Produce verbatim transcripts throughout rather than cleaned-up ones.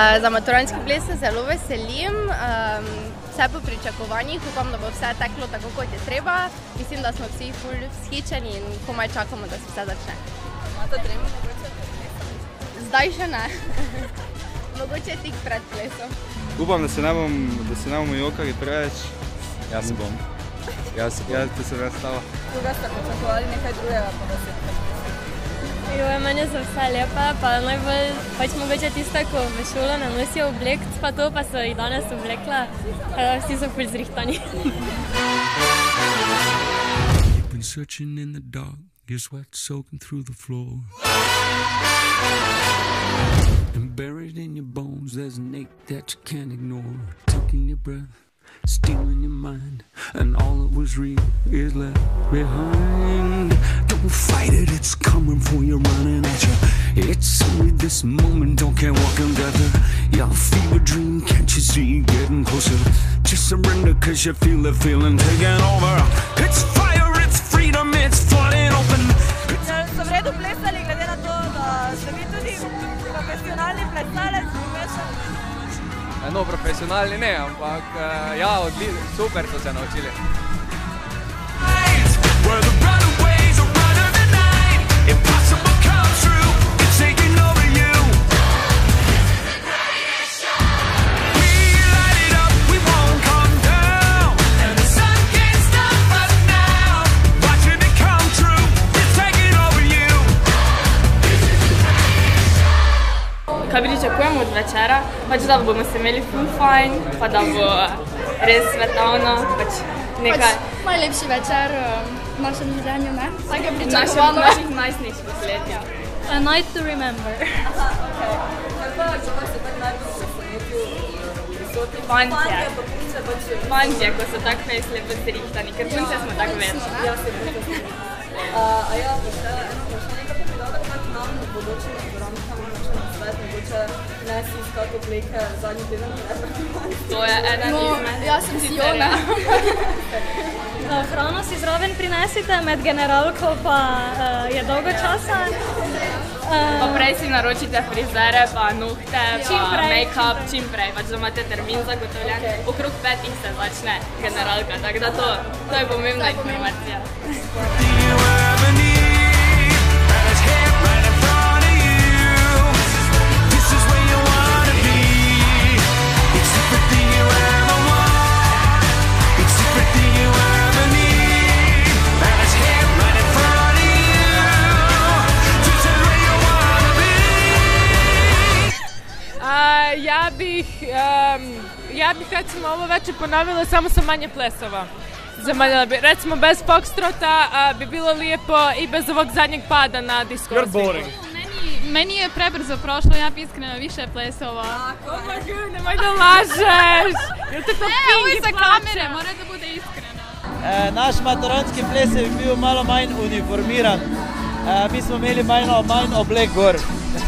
Za maturantski ples se zelo veselim, vse po pričakovanjih, upam, da bo vse teklo tako, kot je treba. Mislim, da smo vsi ful vzhičeni in komaj čakamo, da se vse začne. Imate tremo mogoče pred plesom? Zdaj še ne. Mogoče tik pred plesom. Upam, da se ne bomo jokali preveč. Jaz se bom. Jaz se bom. Jaz te se razstava. Koga ste počakovali nekaj drugega po desetkrat? Joj, meni so vse lepe, pa najbolj pač mogoče tiste, ko v šolo ne nosijo oblekt, pa to pa so jih danes oblekla, vsi so ful zrihtani. You've been searching in the dark, your sweat soaking through the floor. And buried in your bones, there's an ache that you can't ignore. Taking your breath, stealing your mind, and all that was real is left behind. Don't fight it, it's coming for you, running at you. It's only this moment, don't care what can gather. Your fever dream, can't you see, getting closer. Just surrender, cause you feel the feeling taking over. It's fire, it's freedom, it's flooding open. So v redu plesali, glede na to, da ste vi tudi profesionalni plesalec, umešali? No, profesionalni ne, ampak ja, super so se naučili. Kaj pričakujemo od večera? Pač da bomo se imeli ful fajn, pa da bo res svetovno, pač nekaj. Pač najlepši večer v našem življenju, ne? Tako je pričakovano. Naših najstniških let, ja. A night to remember. Aha, okej. Kaj pa, če pa se tak najbolj presenetil prisotni? Fantje. Pa punce pač... Fantje, ko so tak fejs lepo zrihtani, ker punce smo tak več. Ja, se punce smo. A ja, pošte, eno vprašanje, kaj pa bi dala kak nam na bodočim maturantkam, mogoče na svet, mogoče ne si iskati obleke zadnji teden, ne? To je eden izmed. Jaz sem si Jona. Hrano si zraven prinesite, med generalko pa je dolgo časa. Pa prej si naročite frizere, pa nohte, pa make-up, čim prej, pač da imate termin zagotovljen. Okrog petih se začne generalka, tako da to, to je pomembna informacija. Ja bih, ja bih recimo ovo večer ponovila, samo sa manje plesova. Zamaljala bi, recimo bez Foxtrota bi bilo lijepo i bez ovog zadnjeg pada na disco. You're boring. Meni je prebrzo prošlo, ja bi iskreno više plesova. Oh my god, nemoj da lažeš! Ne, ovo je za kamere, mora da bude iskreno. Naš maturantski ples je bil malo manj uniformiran. Mi smo imeli manj oblek gor.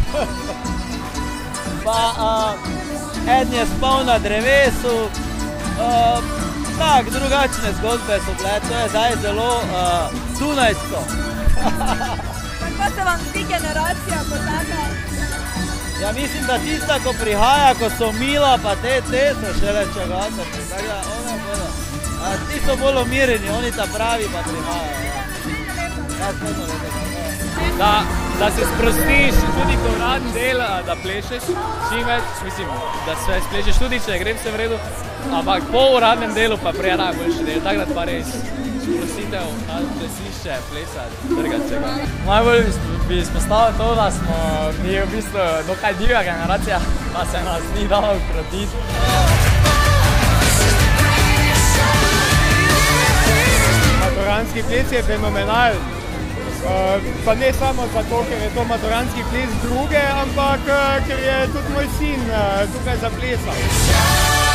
Pa eden je spal na drevesu, tak, drugačne zgodbe so bile, to je zdaj zelo dunajsko. Kako se vam zdi generacija kot taka? Ja, mislim, da tista, ko prihaja, ko so Mila, pa te, te so šele čagatati, tako da one bodo. Ti so bolj umireni, oni ta pravi pa prihajajo. Ja, spodno lepo. Da, da se sprostiš tudi ko uraden del, da plešeš čim več, mislim, da se splešeš tudi, če grem se v redu, ampak po uradnem delu pa prej najboljši del, takrat pa res sprostitev, plesišče, plesati, trgati se ga. Najbolj bi izpostavil to, da smo mi v bistvu dokaj divja generacija, pa se nas ni dalo ukrotiti. Maturantski ples je fenomenal. Pa ne samo zato, ker je to maturantski ples druge, ampak ker je tudi moj sin tukaj zaplesal.